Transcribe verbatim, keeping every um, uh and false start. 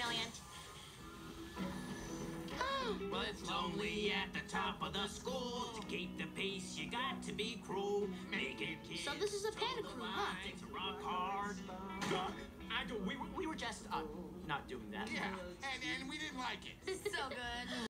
brilliant. Well, it's lonely at the top of the school. To keep the peace, you got to be cruel. Making kids. So this is a panda crew, huh? Rock hard. I do. We, we were just uh, not doing that. Yeah, and, and we didn't like it. So good.